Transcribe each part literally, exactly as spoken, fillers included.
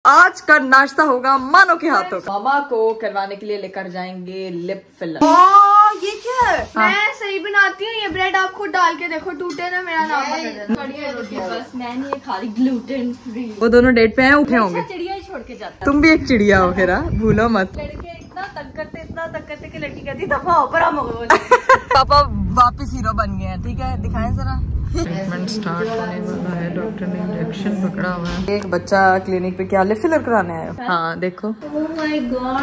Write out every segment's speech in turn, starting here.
आज का नाश्ता होगा मानो के हाथों का। मामा को करवाने के लिए लेकर जाएंगे लिप फिलर। ये क्या है? हाँ। मैं सही बनाती हूँ, ये ब्रेड आप खुद डाल के देखो, टूटे ना मेरा नाम बता। बस मैंने ये खा ली ग्लूटेन फ्री। वो दोनों डेट पे हैं, उठे होंगे। चिड़िया ही छोड़ के जाता। तुम भी एक चिड़िया हो फिर, भूलो मत। लड़के इतना तंग करते इतना तंग करते कि लड़की कहती दफा ऊपर हम पापा वापस हीरो बन गए हैं। ठीक है, दिखाएं जरा। ट्रीटमेंट स्टार्ट होने वाला है। डॉक्टर ने इंजेक्शन पकड़ा हुआ है। एक बच्चा क्लिनिक पे क्या लिप फिलर कराने आया। हाँ देखो। Oh my God।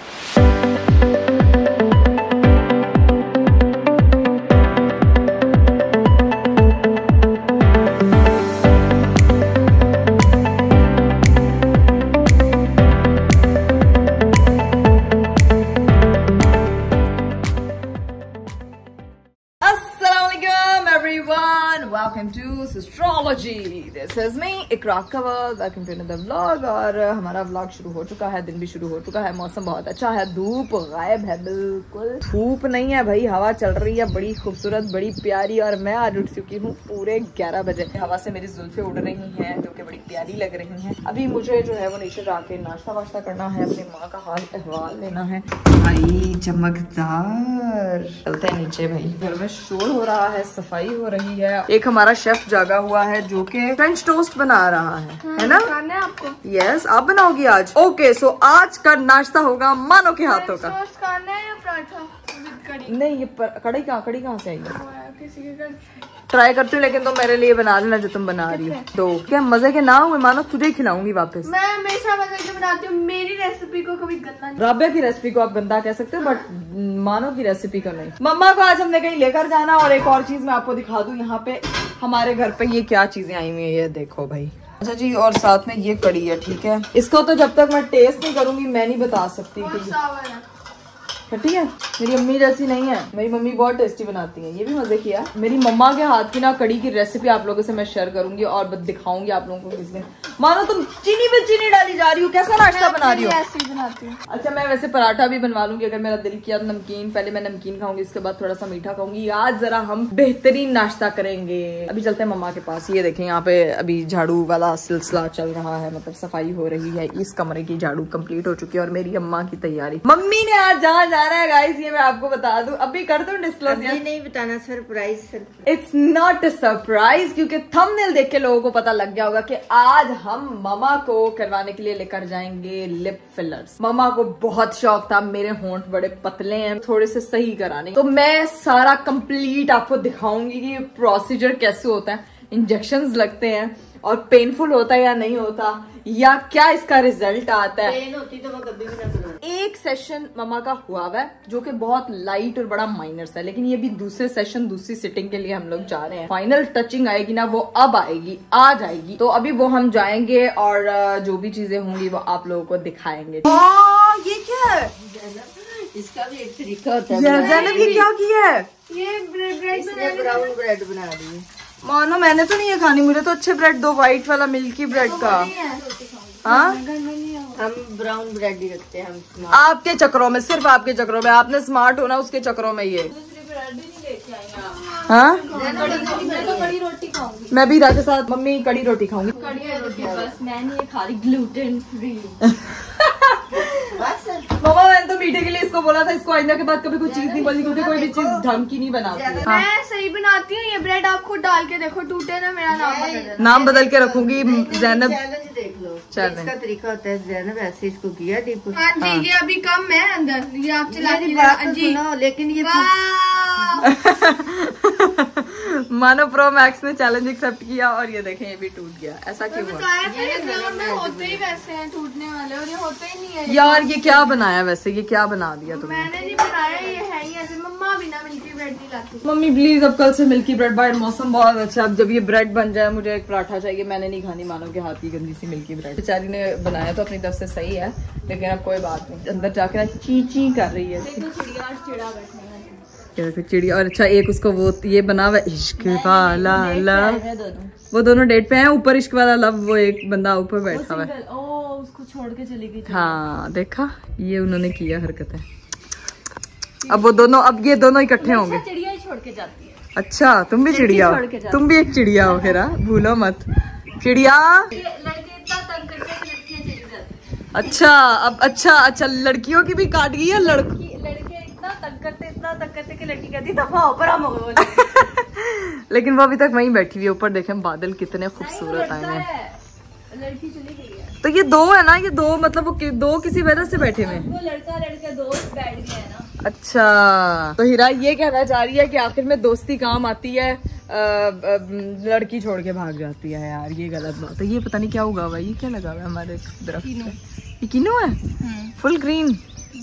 Welcome to Astrology. This is me, Ikra Kawal. Welcome to another vlog. और हमारा vlog शुरू हो चुका है, दिन भी शुरू हो चुका है। मौसम बहुत अच्छा है, धूप गायब है, बिल्कुल धूप नहीं है भाई, हवा चल रही है बड़ी खूबसूरत, बड़ी प्यारी। और मैं आज उठ चुकी हूँ पूरे ग्यारह बजे। हवा से मेरी जुल्फे उड़ रही हैं जो कि बड़ी प्यारी लग रही हैं। अभी मुझे जो है वो नीचे जाके नाश्ता वाश्ता करना है, अपनी माँ का हाल अहवाल लेना है। भाई चमकदार, चलते हैं नीचे। भाई घर में शोर हो रहा है, सफाई हो रही है। एक हमारा शेफ जागा हुआ है जो कि फ्रेंच टोस्ट बना रहा है, है ना? खाना है आपको? यस, आप बनाओगी आज। ओके, सो आज का नाश्ता होगा मानो के हाथों का। टोस्ट खाना है या पराठा विद कड़ी? नहीं, ये कड़ी कहाँ कड़ी कहाँ से आई है? किसी के घर ट्राई करती हूँ, लेकिन तो मेरे लिए बना लेना जो तुम बना रही हो। दो क्या मजे के ना हुए मानो, तुझे ही खिलाऊंगी वापस। मैं हमेशा मजे के बनाती हूँ, मेरी रेसिपी को कभी गंदा नहीं। राबिया की रेसिपी को आप गंदा कह सकते हो, बट मानो की रेसिपी को नहीं। मम्मा को आज हमने कहीं लेकर जाना। और एक और चीज मैं आपको दिखा दूं, यहाँ पे हमारे घर पे ये क्या चीजें आई हुई है, ये देखो भाई। अच्छा जी, और साथ में ये कड़ी है। ठीक है, इसको तो जब तक मैं टेस्ट नहीं करूंगी मैं नहीं बता सकती कि ठीक है। मेरी अम्मी जैसी नहीं है, मेरी मम्मी बहुत टेस्टी बनाती है। ये भी मजे किया। मेरी मम्मा के हाथ की ना कड़ी की रेसिपी आप लोगों से मैं शेयर करूंगी और दिखाऊंगी आप लोगों को किस दिन। मानो तुम चीनी पे चीनी डाली जा रही हो, कैसा नाश्ता बना रही हो? ऐसे ही बनाती हूँ। अच्छा, मैं वैसे पराठा भी बनवा लूंगी अगर मेरा दिल किया। नमकीन, पहले मैं नमकीन खाऊंगी, इसके बाद थोड़ा सा मीठा खाऊंगी। आज जरा हम बेहतरीन नाश्ता करेंगे। अभी चलते हैं मम्मा के पास। ये देखें, यहाँ पे अभी झाड़ू वाला सिलसिला चल रहा है, मतलब सफाई हो रही है। इस कमरे की झाड़ू कंप्लीट हो चुकी है और मेरी अम्मा की तैयारी। मम्मी ने आज जहाँ जाना है गाइस, ये मैं आपको बता दूं, अभी कर दूं डिस्क्लोज? नहीं बताना, surprise. It's not a surprise, क्योंकि थंबनेल देख के लोगों को पता लग गया होगा कि आज हम मामा को करवाने के लिए लेकर जाएंगे लिप फिलर्स। मामा को बहुत शौक था, मेरे होंठ बड़े पतले हैं, थोड़े से सही कराने। तो मैं सारा कंप्लीट आपको दिखाऊंगी कि प्रोसीजर कैसे होता है, इंजेक्शंस लगते हैं और पेनफुल होता है या नहीं होता, या क्या इसका रिजल्ट आता है। पेन होती तो वो कभी भी ना करो। एक सेशन मम्मा का हुआ हुआ है जो कि बहुत लाइट और बड़ा माइनर है, लेकिन ये भी दूसरे सेशन, दूसरी सिटिंग के लिए हम लोग जा रहे हैं। फाइनल टचिंग आएगी ना, वो अब आएगी, आज आएगी। तो अभी वो हम जाएंगे और जो भी चीजें होंगी वो आप लोगों को दिखाएंगे। आ, ये क्या है? इसका भी एक तरीका होता है। ये क्या किया है? ये ब्रेड ब्राउन ब्रेड बना रही है। मानो मैंने तो नहीं ये खानी, मुझे तो अच्छे ब्रेड दो, व्हाइट वाला मिल्की ब्रेड का। हाँ, हम ब्राउन ब्रेड ही रखते हैं हम। आपके चक्रों में, सिर्फ आपके चक्रों में, आपने स्मार्ट होना, उसके चक्रों में ये। हाँ, मैं तो कड़ी रोटी खाऊंगी। मैं भी रात के साथ मम्मी कड़ी रोटी खाऊंगी। कड़ी रोटी बस मैंने ये खा ली ग्लूटेन फ्री। मामा मैंने तो मीठे के लिए इसको बोला था, इसको आइंदा के बाद कभी कोई चीज नहीं बोली, क्योंकि कोई भी चीज ढंग की नहीं बनाती है। हाँ। मैं सही बनाती हूँ, ये ब्रेड आप खुद डाल के देखो, टूटे ना मेरा नाम बता। नाम बदल के रखूंगी जैनब। चैलेंज देख लो, चैलेंज इसका तरीका होता है। जैनब ऐसे इसको किया दीपू। हाँ जी, ये अभी कम है अंदर, ये आप चला जी। लेकिन ये मानो प्रो मैक्स ने चैलेंज एक्सेप्ट किया और ये देखें, ये भी टूट गया। ऐसा क्यों हुआ? होते ही वैसे हैं टूटने वाले, और ये होते ही नहीं है यार। ये क्या बनाया वैसे, ये क्या बना दिया तुमने? मैंने नहीं बनाया, ये है ही ऐसे। मम्मा बिना मिल्की ब्रेड नहीं लाती। मम्मी प्लीज, अब कल से मिल्की ब्रेड। बाहर मौसम बहुत अच्छा, अब जब ये ब्रेड बन जाए मुझे एक पराठा चाहिए। मैंने नहीं खानी मानो के हाथ की गंदी सी मिल्की ब्रेड। बेचारी ने बनाया तो अपनी तरफ से सही है, लेकिन अब कोई बात नहीं। अंदर जाके ना ची ची कर रही है चिड़िया। और अच्छा, एक उसको वो ये बना हुआ इश्क वाला लव, वो दोनों डेट पे हैं। ऊपर इश्क वाला लव, वो एक बंदा ऊपर बैठा हुआ है। ओ, उसको छोड़ के चली गई। हाँ देखा, ये उन्होंने किया हरकत है। अब वो दोनों, अब ये दोनों इकट्ठे होंगे। चिड़िया ही छोड़ के जाती है। अच्छा, तुम भी चिड़िया हो, तुम भी एक चिड़िया हो फिर, भूलो मत। चिड़िया, लड़के इतना तंग करते हैं, अच्छा अब अच्छा अच्छा लड़कियों की भी काट गई है लड़की लड़के इतना तंग करते इतना तंग करते कि लड़की कहती दफा ऊपर हम हो गए। लेकिन वो अभी तक वहीं बैठी हुई है। ऊपर देखें बादल कितने खूबसूरत आए हैं। लड़की चली गई है। तो ये दो है ना, ये दो मतलब वो कि, दो किसी वजह से बैठे हुए हैं। वो लड़का लड़का दोस्त बैठ गया है ना। अच्छा तो हीरा ये कहना चाह रही है कि आखिर में दोस्ती काम आती है, आ, आ, लड़की छोड़ के भाग जाती है। यार ये गलत बात है। ये पता नहीं क्या हुआ हुआ है, ये क्या लगा हुआ है हमारे दरख्त पे? ये किनो है फुल ग्रीन।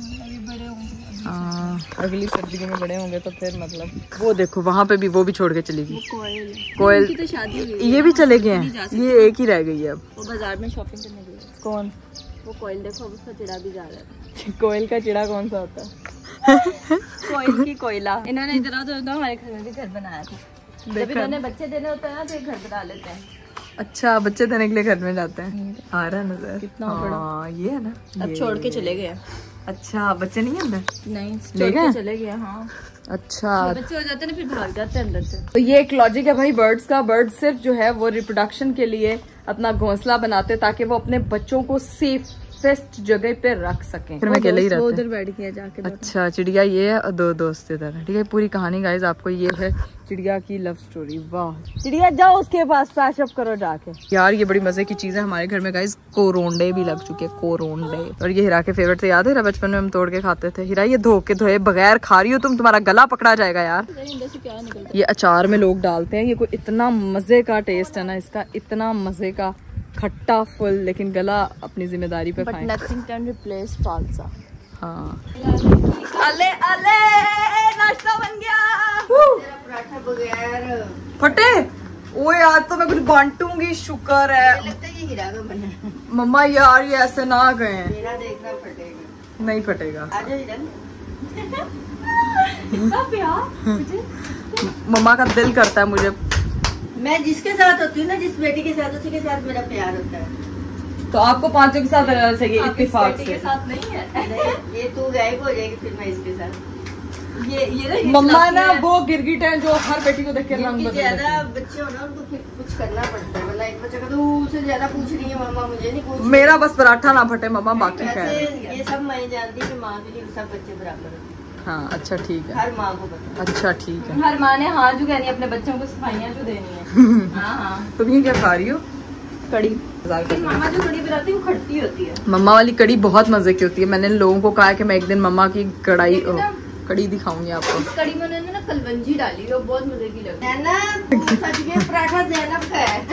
हाँ अगली सर्दियों में बड़े होंगे तो फिर मतलब वो देखो वहाँ पे भी वो भी छोड़ के चली गई। कोयल कोयल तो शादी हुई है। ये भी चले गए हैं, ये एक ही रह गई है अब। वो बाजार में शॉपिंग करने गई है। कौन? वो कोयल देखो अब उसका चिड़ा भी जा रहा है। कोयल का चिड़ा कौन सा होता है? कोयल की कोयला। इन्होंने इतना तो हमारे घर में भी घर बनाया था। जब इन्होंने बच्चे देने होते हैं ना तो एक घर बना लेते हैं। अच्छा बच्चे देने के लिए घर में जाते हैं। आ रहा है नजर कितना बड़ा ये है ना। अब छोड़ के चले गए। अच्छा बच्चे नहीं अंदर? नहीं छोड़ के चले गए। हाँ अच्छा बच्चे हो जाते हैं ना फिर भाग जाते हैं अंदर से। तो ये एक लॉजिक है भाई बर्ड्स का। बर्ड सिर्फ जो है वो रिप्रोडक्शन के लिए अपना घोंसला बनाते ताकि वो अपने बच्चों को सेफेस्ट जगह पे रख सकें। फिर मैं अकेले ही रहते हैं। उधर बैठ गया जाके। अच्छा चिड़िया ये है और दो दोस्त इधर है। ठीक है पूरी कहानी गाइस आपको ये है चिड़िया की लव स्टोरी। वाह चिड़िया जाओ उसके पास पैच अप करो जाके। यार ये बड़ी मजे की चीज है हमारे घर में गाइस। कोरोंडे भी लग चुके हैं, कोरोंडे। और ये हीरा के फेवरेट थे, याद है बचपन में हम तोड़ के खाते थे। हीरा ये धो के धोए बगैर खा रही हो तुम, तुम्हारा गला पकड़ा जाएगा यार। ये अचार में लोग डालते हैं। ये कोई इतना मजे का टेस्ट है ना इसका, इतना मजे का खट्टा फुल, लेकिन गला अपनी जिम्मेदारी पे खाएं। Nothing can replace falsa. हाँ अले अले नाश्ता बन गया। पराठा बगैर फटे ओ यार तो मैं कुछ बांटूंगी। शुक्र है लगता है ये हीरा का बना है। मम्मा यार ये ऐसे ना गए। मेरा देखना फटेगा। नहीं फटेगा। आजा हीरा। इतना प्यार मुझे। मम्मा का दिल करता है मुझे। मैं जिसके साथ होती हूँ ना, जिस बेटी के साथ, उसी के साथ मेरा प्यार होता है। तो आपको पांचों के साथ रहना चाहिए इत्तेफाक से। के साथ नहीं है। नहीं, ये तू गायब हो जाएगी फिर मैं इसके साथ। ये ये ना मम्मा ना वो गिरगिट है जो हर बेटी को देख के रंग बदल ज्यादा बच्चे हो ना उनको फिर कुछ करना पड़ता है, वरना एक बच्चा का तो उससे ज्यादा पूछ रही है मामा मुझे नहीं पूछ। मेरा बस पराठा ना फटे मम्मा, बाकी ऐसे ये सब मैं जानती हूँ कि माँ के लिए सब बच्चे बराबर होते हैं। हाँ अच्छा ठीक है, हर माँ को पता। अच्छा ठीक है। हर माँ ने हाँ जो कहनी है अपने बच्चों को सफाइयाँ जो देनी है। हाँ हाँ तुम ये क्या खा रही हो? कड़ी। मामा जो कड़ी बनाती है वो खट्टी होती है। मम्मा वाली कड़ी बहुत मजे की होती है। मैंने लोगों को कहा कि मैं एक दिन मम्मा की कढ़ाई कड़ी दिखाऊंगी आपको। इस कड़ी में उन्होंने ना कलवंजी डाली वो बहुत मजे की लगती है। जैनब सच में पराठा जैनब का है।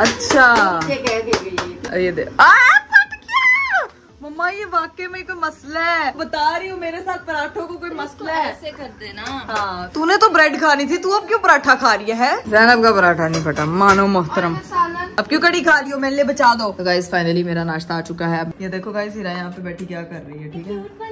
अच्छा ये कह देगी ये दे आ, फट गया। मम्मा ये वाकई में कोई मसला है, बता रही हूँ मेरे साथ पराठों को कोई मसला है। ऐसे करते ना। हाँ तूने तो ब्रेड खानी थी, तू अब क्यों पराठा खा रही है? जैनब का पराठा नहीं फटा, मानो मोहतरम। अब क्यों कड़ी खा रही हो? मेरे लिए बचा दो। तो गाइस फाइनली मेरा नाश्ता आ चुका है। ये देखो गाइस हीरा यहाँ पे बैठी क्या कर रही है, ठीक है?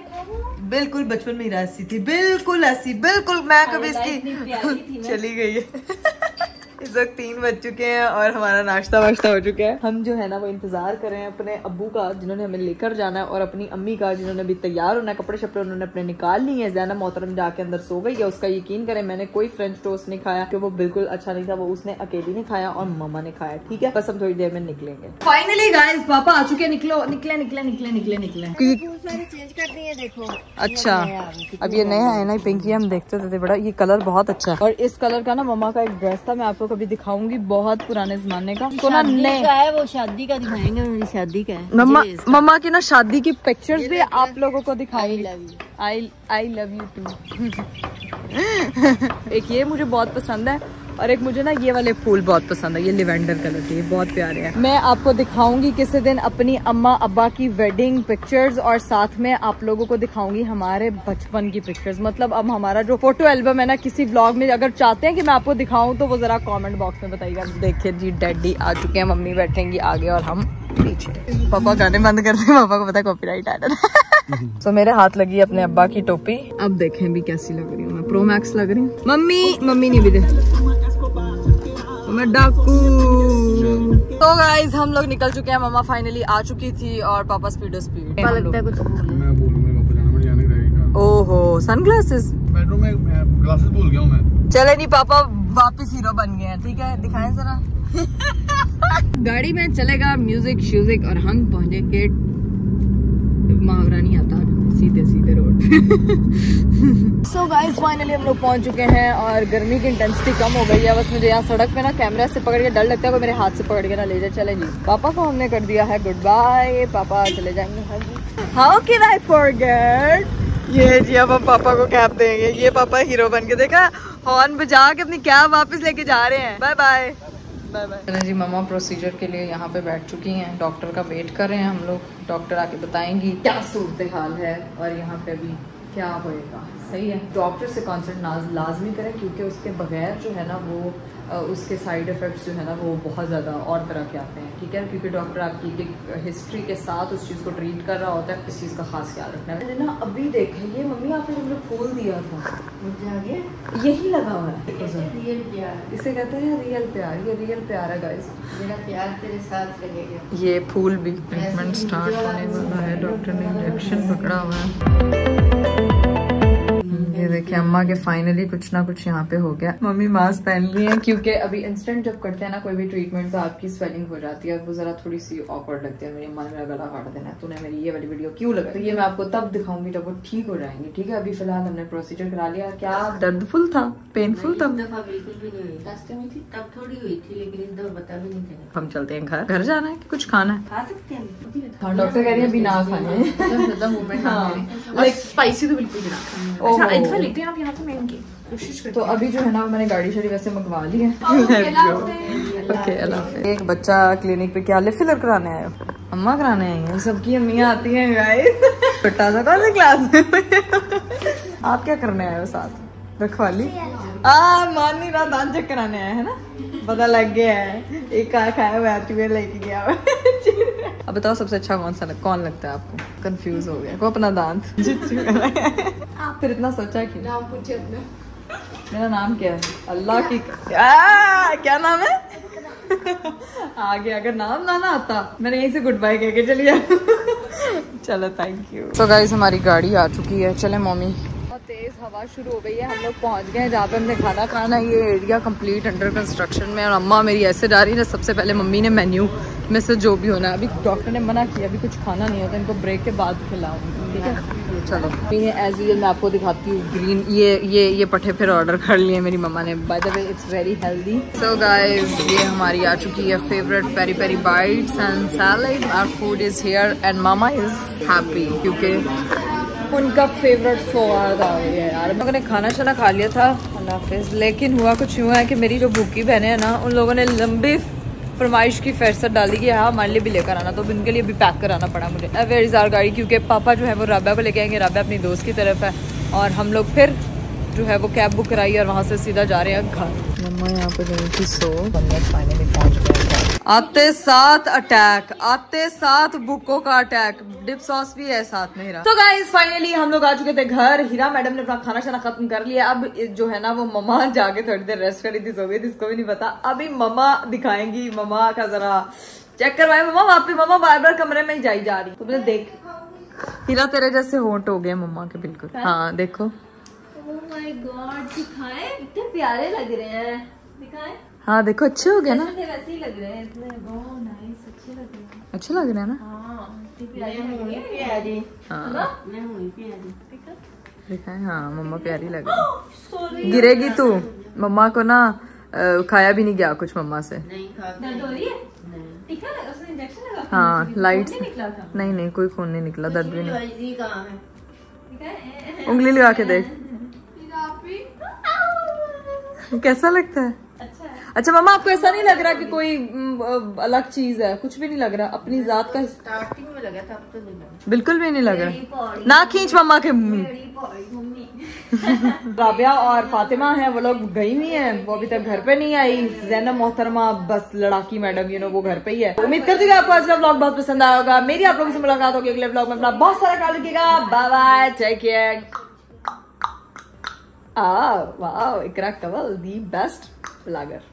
बिल्कुल बचपन में हीरा ऐसी थी, बिल्कुल ऐसी, बिल्कुल मैं कभी इसकी चली गई है। इस वक्त तीन बज चुके हैं और हमारा नाश्ता वाश्ता हो चुका है। हम जो है ना वो इंतजार कर रहे हैं अपने अब्बू का जिन्होंने हमें लेकर जाना है, और अपनी अम्मी का जिन्होंने भी तैयार होना है, कपड़े शपड़े उन्होंने अपने निकाल लिए हैं। ज़ैनब मोहतरम जाके अंदर सो गई है। उसका यकीन करें मैंने कोई फ्रेंच टोस्ट नहीं खाया क्योंकि वो बिल्कुल अच्छा नहीं था। वो उसने अकेली नहीं खाया और मम्मा ने खाया, ठीक है? बस हम थोड़ी देर में निकलेंगे। फाइनली गाइस पापा आ चुके, निकलो निकले निकले निकले निकले निकले चेंज कर दी है देखो। अच्छा अब ये नया है ना पिंकी, हम देखते थे बड़ा, ये कलर बहुत अच्छा है। और इस कलर का ना मम्मा का एक ड्रेस था, मैं आपको कभी दिखाऊंगी, बहुत पुराने जमाने का। तो ना नए का है वो, शादी का दिखाएंगे, मेरी शादी का है। मम्मा मम्मा की ना शादी की पिक्चर्स भी आप लोगों को दिखाई। I I love you too. एक ये मुझे बहुत पसंद है और एक मुझे ना ये वाले फूल बहुत पसंद है, ये लिवेंडर कलर के, ये बहुत प्यारे हैं। मैं आपको दिखाऊंगी किसी दिन अपनी अम्मा अब्बा की वेडिंग पिक्चर्स, और साथ में आप लोगों को दिखाऊंगी हमारे बचपन की पिक्चर्स। मतलब अब हमारा जो फोटो एल्बम है ना, किसी व्लॉग में अगर चाहते हैं कि मैं आपको दिखाऊं तो वो जरा कमेंट बॉक्स में बताइएगा। देखिए जी डैडी आ चुके हैं, मम्मी बैठेंगी आगे और हम पीछे। पापा गाने बंद कर दे, पापा को पता है कॉपीराइट आ रहा है। तो मेरे हाथ लगी अपने अब्बा की टोपी। अब देखें भी कैसी लग रही हूँ मैं, प्रो मैक्स लग रही हूँ। मम्मी मम्मी नहीं भी दे, मैं डाकू। तो गाइज हम लोग निकल चुके हैं, मम्मा फाइनली आ चुकी थी और पापा स्पीडो स्पीड। लगता है कुछ मैं बोलूंगा पापा जाना, मुझे जाने रहेगा। ओहो सनग्लासेस बेडरूम में ग्लासेस भूल गया हूँ मैं। चले नहीं पापा वापिस हीरो बन गए हैं, ठीक है? दिखाएं जरा। गाड़ी में चलेगा म्यूजिक श्यूजिक और हम पहुंचेंगे मुहावरा नहीं आता सीधे सीधे रोड पे। सो गाइस फाइनली हम लोग पहुंच चुके हैं और गर्मी की इंटेंसिटी कम हो गई है। बस मुझे यहाँ सड़क पे ना कैमरा से पकड़ के डर लगता है कोई मेरे हाथ से पकड़ के ना ले जाए। चले जी, पापा को हमने कर दिया है गुड बाय, पापा चले जाएंगे। हाँ जी, हाउ कैन आई फॉरगेट। ये जी अब हम पापा को कैब देंगे। ये पापा हीरो बन के, देखा हॉर्न बजा के अपनी कैब वापस लेके जा रहे हैं। बाय बाय बाय बाय जी। मम्मा प्रोसीजर के लिए यहाँ पे बैठ चुकी हैं, डॉक्टर का वेट कर रहे हैं हम लोग। डॉक्टर आके बताएंगी क्या सूरत हाल है और यहाँ पे अभी क्या होएगा। सही है, डॉक्टर से कंसल्ट लाजमी करें क्योंकि उसके बगैर जो है ना वो उसके साइड इफ़ेक्ट्स जो है ना वो बहुत ज़्यादा और तरह के आते हैं। ठीक है, क्योंकि डॉक्टर आपकी हिस्ट्री के साथ उस चीज़ को ट्रीट कर रहा होता है। इस चीज़ का खास ख्याल रखना है। मैंने ना अभी देखा ये मम्मी आपने जो फूल दिया था मुझे आगे यही लगा हुआ है। रियल प्यार, इसे कहते हैं रियल प्यार। ये रियल प्यार है गाइस, मेरा प्यार तेरे साथ लगेगा। ये फूल भी ट्रीटमेंट स्टार्ट होने वाला है। डॉक्टर ने इंजेक्शन पकड़ा हुआ है। ये देखिए अम्मा के फाइनली कुछ ना कुछ यहाँ पे हो गया। मम्मी मास्क पहन ली है क्योंकि अभी इंस्टेंट जब करते हैं ना कोई भी ट्रीटमेंट तो आपकी स्वेलिंग हो जाती है और वो जरा थोड़ी सी ऑकवर्ड लगती है। मेरी अम्मा ने मेरा गला काट देना है, तूने मेरी ये वाली वीडियो क्यों लगा। तो ये मैं आपको तब दिखाऊंगी जब वो ठीक हो जाएंगे। ठीक है, अभी फिलहाल हमने प्रोसीजर करा लिया। क्या दर्दफुल था, पेनफुल था? दफा बिल्कुल भी नहीं हुई, रास्ते में थी तब थोड़ी हुई थी, लेकिन इस दफा बता भी नहीं थे। हम चलते हैं घर। घर जाना है कि कुछ खाना है? खा सकते हैं। हाँ, डॉक्टर कह रही है अभी ना खाएं। स्पाइसी तो बिल्कुल भी ना खाएं। अच्छा इतना लेते हैं आप यहाँ पे, मैं इनकी कोशिश करती तो अभी जो है ना मैंने गाड़ी शाड़ी वैसे मंगवा ली है। ओके अल्लाह हाफ़िज़। एक बच्चा क्लिनिक पे क्या लिप फिलर कराने आया, अम्मा कराने आई है। सबकी अम्मियाँ आती हैं गाइस। छोटा सा कौन सी क्लास में? आप क्या करने आए हो साथ? रखवाली? आ मान नहीं रहा, दांत चेक कराने आया है ना, पता लग गया है। एक का खाया हुआ है लेके गया हुआ। अब बताओ सबसे अच्छा कौन सा लग, कौन लगता है आपको? कंफ्यूज हो गया को अपना दांत। आप फिर इतना सोचा क्यों? नाम पूछे अपना। मेरा नाम क्या है? अल्लाह की आ, क्या नाम है? आगे अगर नाम ना ना आता मैंने यहीं से गुड बाय कह के चलिए। चलो थैंक यू। तो गाइस हमारी गाड़ी आ चुकी है। चले मम्मी। बहुत तेज हवा शुरू हो गई है, हम लोग पहुंच गए जहाँ पे हमने खाना खाना। ये एरिया कंप्लीट अंडर कंस्ट्रक्शन में और अम्मा मेरी ऐसे जा रही है। सबसे पहले मम्मी ने मेन्यू में से जो भी होना है, अभी डॉक्टर ने मना किया अभी कुछ खाना नहीं होता, इनको ब्रेक के बाद खिलाऊंगी। ठीक है चलो। एज यूजुअल मैं आपको दिखाती हूँ ग्रीन ये ये ये पट्टे फिर ऑर्डर कर लिए मेरी मम्मा ने। By the way it's very healthy. So guys ये हमारी आ चुकी है favourite peri peri bites and salad. Our food is here and mama is happy क्योंकि उनका फेवरेट स्वाद आ गया है यार। लोगों ने खाना शाना खा लिया था, अल्लाह हाफिज़। लेकिन हुआ कुछ हुआ है कि मेरी जो भूखी बहनें हैं ना, उन लोगों ने लंबी फरमाइश की फहरिस्त डाली कि हाँ हमारे लिए भी लेकर आना, तो उनके लिए भी पैक कराना पड़ा मुझे। वेयर इज़ आवर गाड़ी, क्योंकि पापा जो है वो राबिया को लेके आएंगे। राबिया अपनी दोस्त की तरफ है और हम लोग फिर जो है वो कैब बुक कराई और वहाँ से सीधा जा रहे हैं घर। मम्मा यहाँ पे गई थी सो फाइनली पहुँच गए। आते साथ अटैक, आते साथ बुकों का अटैक, डिप सॉस भी है साथ में। हीरा तो गाइस फाइनली हम लोग आ चुके थे घर। हीरा मैडम ने अपना खाना शाना खत्म कर लिया। अब जो है ना वो मम्मा जाके थोड़ी देर रेस्ट करी थी, सो गई थी, इसको भी नहीं पता। अभी मम्मा दिखाएंगी, मम्मा का जरा चेक करवाए। मम्मा वापस मम्मा बार बार कमरे में ही जाई जा रही। तो मुझे देख हीरा तेरे जैसे होंठ हो गए मम्मा के बिल्कुल। हाँ देखो, ओह माय गॉड, दिखाएं इतने प्यारे लग रहे हैं। दिखाएं। हाँ देखो अच्छे हो गए ना, वैसे ही लग रहे हैं इतने। ओह नाइस, अच्छे लग रहे हैं। अच्छे लग रहे हैं ना। हाँ प्यारी। हाँ मैं हुई प्यारी। दिखाएं। हाँ मम्मा प्यारी लग रही। गिरेगी तू। मम्मा को ना खाया भी नहीं गया कुछ मम्मा से। नहीं खा दर्द हो रही है? ठीक है, उसने इंजेक्शन लगा। हाँ लाइट खून नहीं निकला था? नहीं नहीं कोई खून नहीं निकला, दर्द भी नहीं। जी कहाँ है? ठीक है, उंगली लगा के देख कैसा लगता है। अच्छा है। अच्छा मम्मा आपको ऐसा नहीं लग रहा कि कोई म, अलग चीज है? कुछ भी नहीं लग रहा, अपनी जात का। स्टार्टिंग में लगा था, अब तो नहीं लगा। बिल्कुल भी नहीं लग रहा। ना खींच मम्मा के मुंह। राबिया और फातिमा है, वो लोग गई हुई हैं, वो अभी तक घर पे नहीं आई। ज़ैनब मोहतरमा बस लड़ाकी मैडम यू नो वो घर पे ही है। उम्मीद करती हूँ आपको आज का व्लॉग बहुत पसंद आया होगा। मेरी आप लोगों से मुलाकात होगी अगले व्लॉग में। अपना बहुत सारा ख्याल रखिएगा। Bye bye, take care. Wow Iqra Kanwal the best blogger.